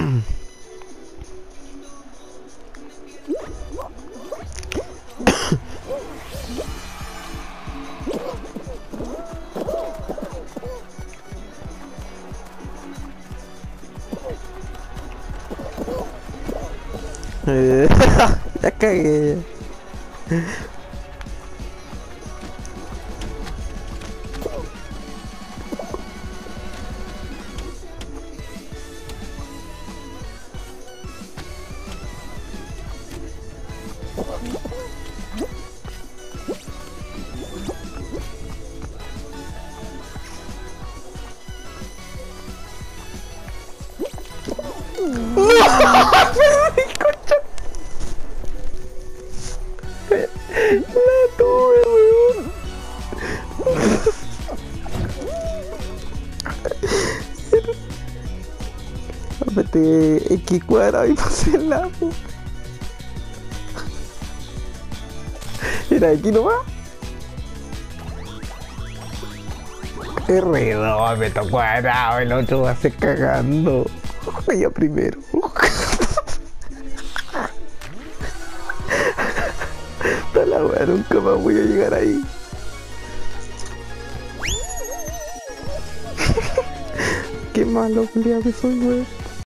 Ya cagué. La tuve, weón. Apreté X cuadrado y pasé el lapo. Era aquí nomás. R2, me tocó cuadrado, el otro va a ser cagando. Yo primero. Está la wea, nunca más voy a llegar ahí. Qué malo, culiao que soy, weón.